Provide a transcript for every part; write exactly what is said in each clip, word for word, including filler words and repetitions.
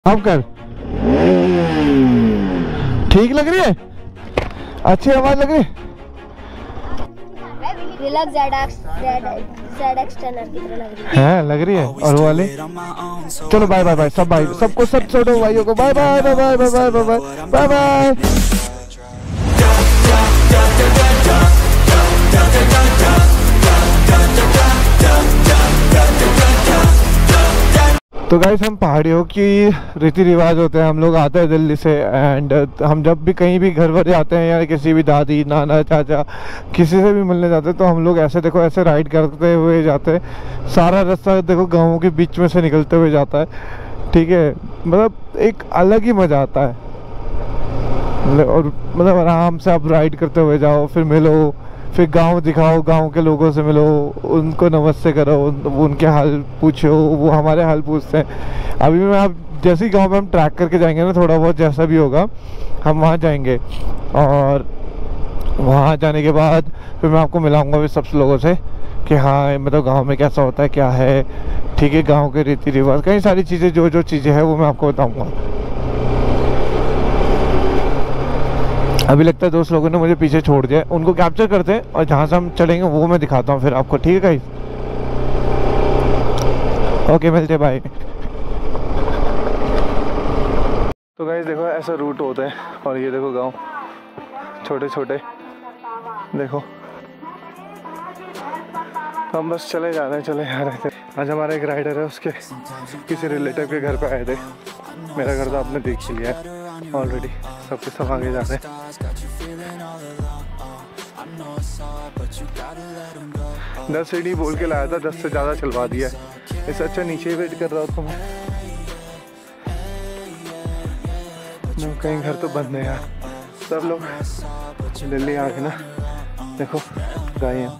अब कर। ठीक लग रही है, अच्छी आवाज लग रही है। रिलैक्स ज़ेड-एक्स टेन की तरह लग रही है। हैं लग रही है। और वो वाले चलो बाय बाय बाय सब भाई सबको सब छोटे भाइयों को bye bye bye bye bye bye bye bye bye. तो गाइस हम पहाड़ियों की रीति रिवाज होते हैं, हम लोग आते हैं दिल्ली से एंड हम जब भी कहीं भी घर पर जाते हैं या किसी भी दादी नाना चाचा किसी से भी मिलने जाते हैं तो हम लोग ऐसे देखो ऐसे राइड करते हुए जाते हैं। सारा रास्ता देखो गाँवों के बीच में से निकलते हुए जाता है, ठीक है। मतलब एक अलग ही मज़ा आता है। और मतलब आराम से आप राइड करते हुए जाओ, फिर मिलो, फिर गांव दिखाओ, गांव के लोगों से मिलो, उनको नमस्ते करो, उन, उनके हाल पूछो, वो हमारे हाल पूछते हैं। अभी मैं आप जैसे ही गांव में हम ट्रैक करके जाएंगे ना, थोड़ा बहुत जैसा भी होगा हम वहाँ जाएंगे और वहाँ जाने के बाद फिर मैं आपको मिलाऊंगा भी सब लोगों से कि हाँ मतलब गांव में कैसा होता है क्या है, ठीक है। गाँव के रीति रिवाज कई सारी चीज़ें जो जो चीज़ें हैं वो मैं आपको बताऊँगा। अभी लगता है दोस्त लोगों ने मुझे पीछे छोड़ दिया, उनको कैप्चर करते हैं और जहाँ से हम चलेंगे वो मैं दिखाता हूँ फिर आपको, ठीक है गाइस। ओके मिलते बाय। तो गाइस देखो ऐसा रूट होता है और ये देखो गांव छोटे छोटे देखो। हम बस चले जा रहे हैं चले जा रहे थे। आज हमारा एक राइडर है, उसके किसी रिलेटिव के घर पे आए थे। मेरा घर तो आपने देख ही लिया है ऑलरेडी, सबके सब आगे जा रहे हैं। दस सीढ़ी बोल के लाया था, दस से ज़्यादा चलवा दिया है। इससे अच्छा नीचे ही वेट कर रहा था मैं। मैं कहीं घर तो बंद है यार, सब लोग दिल्ली आ गए ना। देखो गाय हैं।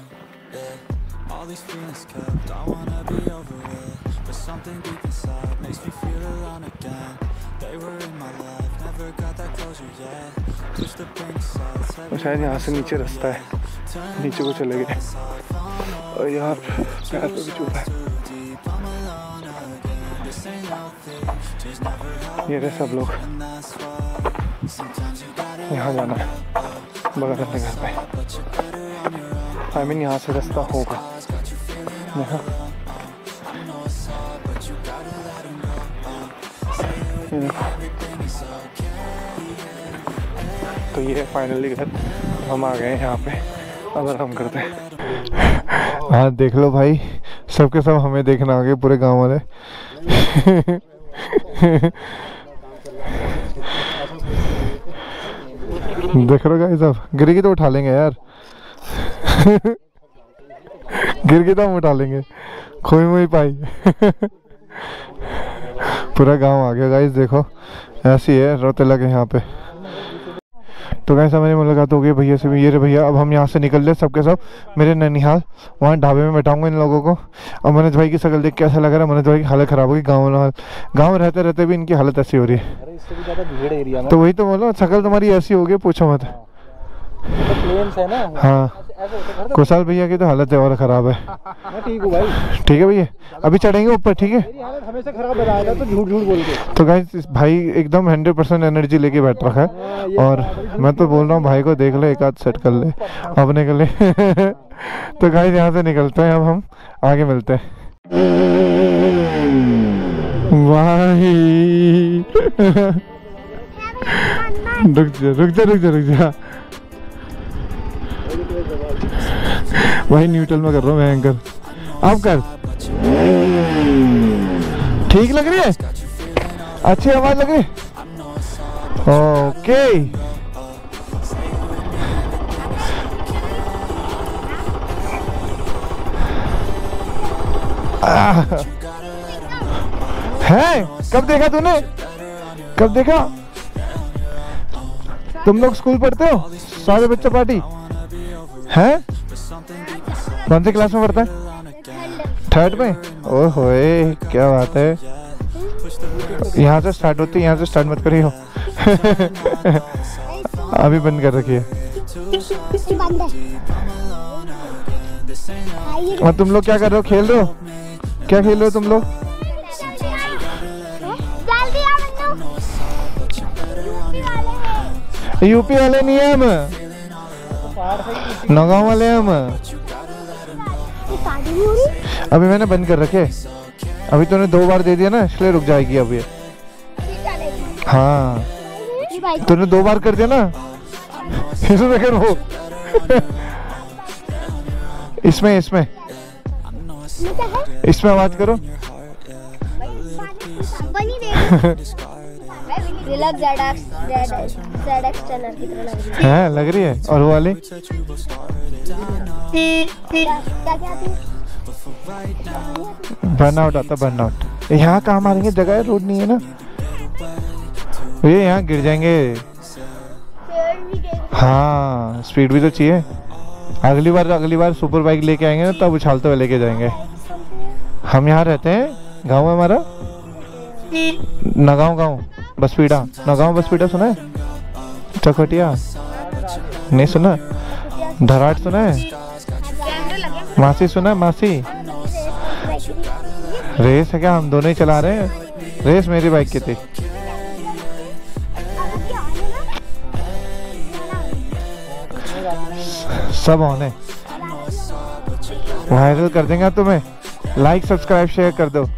और शायद यहाँ से नीचे रास्ता है, नीचे को चले गए। और यहाँ पैर पे भी चूता है। ये रहे सब लोग, यहाँ जाना है बगल अपने घर पे। आई मीन यहाँ से रास्ता होगा यहाँ। तो ये फाइनली घर, हम आ गए यहाँ पे, अब आराम करते हैं। हाँ देख लो भाई, सबके सब हमें देखना आ गए, पूरे गांव वाले। देख रहे हो गाइस, सब गिर गई तो उठा लेंगे यार। गिर गई तो हम उठा लेंगे, खोई मोई पाई। पूरा गांव आ गया गाइस, देखो ऐसी है, रोते लगे यहाँ पे। तो गाइस हमारी मुलाकात हो गई भैया से भी। ये रे भैया, अब हम यहाँ से निकल रहे सबके सब मेरे नैनीहाल। वहाँ ढाबे में बैठाऊंगा इन लोगों को। और मनोज भाई की शक्ल देख के ऐसा लग रहा है मनोज भाई की हालत खराब होगी। गाँव गाँव रहते रहते भी इनकी हालत ऐसी हो रही है। अरे इससे भी ज़्यादा भीड़ एरिया में। तो वही तो बोलो, शक्ल तुम्हारी ऐसी हो गई पूछो मत। तो प्लेन्स है ना। हाँ कुशाल भैया की तो हालत है और ख़राब है। मैं ठीक हूँ भाई। ठीक है भैया, अभी चढ़ेंगे ऊपर, ठीक है। मेरी हालत हमेशा खराब बताएगा तो झूठ झूठ बोल के। तो गाइस भाई एकदम हंड्रेड परसेंट एनर्जी लेके बैठ रखा है। और मैं तो बोल रहा हूँ भाई को देख ले, एक आध सेट कर ले अपने के लिए। तो गाइस यहाँ से निकलते हैं, अब हम आगे मिलते हैं। भाई रुक जा रुक जा रुक जा रुक जा भाई, न्यूट्रल में कर रहा हूँ मैं एंकर। अब कर। ठीक लग रही है, अच्छी आवाज लगी। ओके है। कब देखा तूने, कब देखा? तुम लोग स्कूल पढ़ते हो सारे बच्चे पार्टी हैं? कौन सी क्लास में पढ़ता है? थर्ड में। ओहो क्या बात है। यहाँ से स्टार्ट होती है, यहाँ से स्टार्ट मत करिए। अभी बंद कर रखी है। और तुम लोग क्या कर रहे हो, खेल रहे हो? क्या खेल रहे हो तुम लोग? यूपी वाले नहीं है हम, पहाड़ से ही नौगांव वाले हैं हम। अभी मैंने बंद कर रखे, अभी तूने दो बार दे दिया ना इसलिए रुक जाएगी अब ये। हाँ तूने दो बार कर दिया ना इसमें कर वो इसमें इसमें इसमें आवाज करो। Relax Z X ten R की तरह लग रही है। है लग रही है। और वो वाली क्या क्या थी? बर्नआउट आता, बर्नआउट। यहाँ कहाँ मारेंगे, जगह है, रोड नहीं है ना ये, यहाँ गिर जाएंगे। हाँ स्पीड भी तो चाहिए। अगली बार अगली बार सुपर बाइक लेके आएंगे ना तब उछालते हुए लेके जाएंगे। हम यहाँ रहते हैं, गांव है हमारा नगांव, गांव बसपीड़ा। नगांव बसपीड़ा सुना है? चकटिया नहीं सुना? धराट सुना है? मासी सुना है? मासी रेस है क्या? हम दोनों ही चला रहे हैं। रेस मेरी बाइक की थी। सब ऑन है, वायरल कर देंगे तुम्हें। लाइक सब्सक्राइब शेयर कर दो।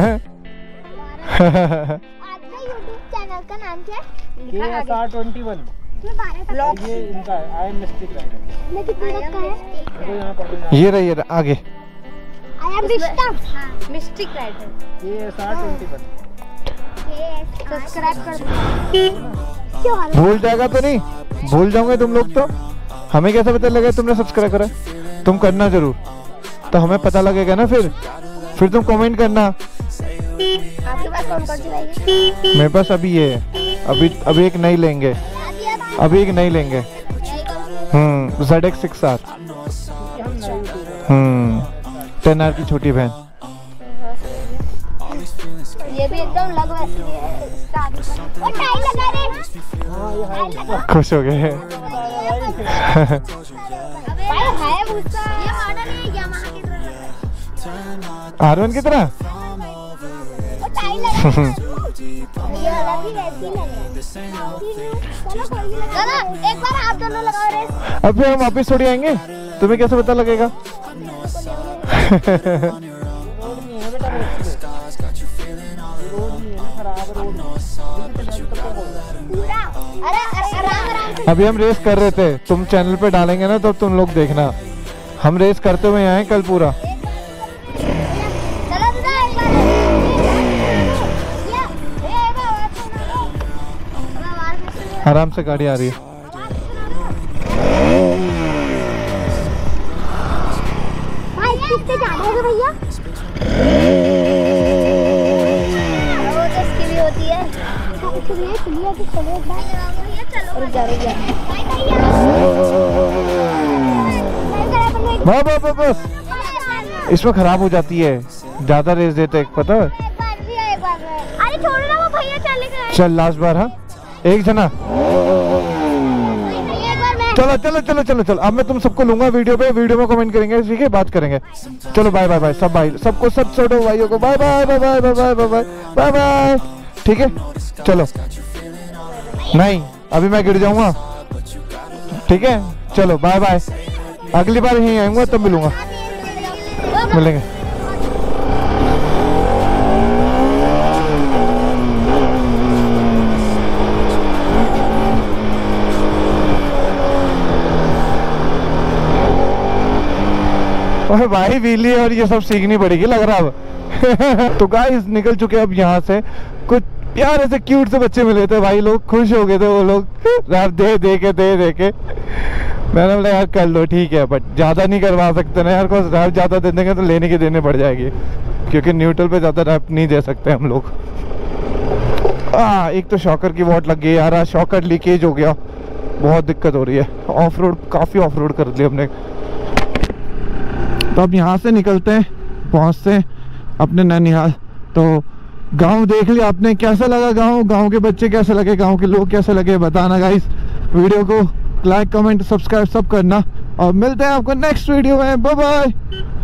चैनल का नाम क्या है? ये एस आर ट्वेंटी वन ये इनका है, आई एम मिस्टिक राइडर। मैं कितने तक का है? देखो यहाँ पर ये रही, ये रही आगे। I am mystic mystic rider. ये S R twenty one subscribe कर दो। क्यों हाल? भूल जाएगा तो नहीं? भूल जाओगे तुम लोग तो। हमें कैसे पता लगा तुमने सब्सक्राइब करा? तुम करना जरूर, तो हमें पता लगेगा ना। फिर फिर तुम कमेंट करना। आपके पास कौन कौन सी बाइक है? मेरे पास अभी ये है, अभी अभी एक नई लेंगे, अभी एक नई लेंगे। Hmm Z X six R. Hmm ten R की छोटी बहन। ये भी एकदम लग वैसी है। और टाइल लगा रे। खुश हो गए। भाई है गुस्सा। ये मॉडल है यामाहा की तरह लग रहा है। आर वन की तरह। और टाइल लगा। ये वाला भी वैसी लग रहा है। चलो कोई भी लगा। चलो एक बार आप दोनों लगाओ रेस। अब फिर हम वापिस थोड़ी आएंगे, तुम्हें कैसे पता लगेगा? अरे अरे आराम आराम से। अभी हम रेस कर रहे थे, तुम चैनल पे डालेंगे ना तो तुम लोग देखना। हम रेस करते हुए आए कल पूरा। चलो दादा एक बार। ये ए बाबा सुनो। अब आवाज मत सुनो। आराम से गाड़ी आ रही है। भाई कितने ज्यादा है भैया? वो तो इसकी भी होती है। चलिए चलिए तो चलो एक बार। रुक जा रुक जा। बस बस बस बस, इसमें खराब हो जाती है ज्यादा रेस देते, पता है? अरे छोड़ो ना, वो भैया चले गए। चल लास्ट बार। हाँ एक जना। चलो चलो चलो चलो चलो, अब मैं तुम सबको लूंगा वीडियो पे, वीडियो में कमेंट करेंगे, ठीक है, बात करेंगे। चलो बाय बाय बाय सब भाई, सबको सब छोटो भाइयों को bye bye bye bye bye bye bye bye bye. ठीक है चलो। नहीं अभी मैं गिर जाऊंगा। ठीक है चलो बाय बाय। अगली बार यहीं आऊंगा तब मिलूंगा, मिलेंगे। और भाई व्हीली और ये सब सीखनी पड़ेगी लग रहा अब। तो गाइस निकल चुके अब यहाँ से। कुछ प्यारे से क्यूट से बच्चे मिले थे भाई, लोग खुश हो गए थे वो लोग रैप दे दे के दे दे के। मैंने बोला यार कर लो ठीक है, बट ज़्यादा नहीं करवा सकते ना यार, को रैप ज़्यादा दे देंगे तो लेने की देने पड़ जाएगी, क्योंकि न्यूट्रल पे ज़्यादा रैप नहीं दे सकते हम लोग। आ, एक तो शॉकर की वॉट लग गई यार, आज शॉकर लीकेज हो गया, बहुत दिक्कत हो रही है। ऑफ रोड काफ़ी ऑफ रोड कर लिया हमने। तो अब यहाँ से निकलते हैं, पहुँचते हैं अपने नैनीहाल। तो गांव देख लिया आपने, कैसा लगा गांव? गांव के बच्चे कैसे लगे, गांव के लोग कैसे लगे, बताना गाइस। वीडियो को लाइक कमेंट सब्सक्राइब सब करना, और मिलते हैं आपको नेक्स्ट वीडियो में। Bye bye.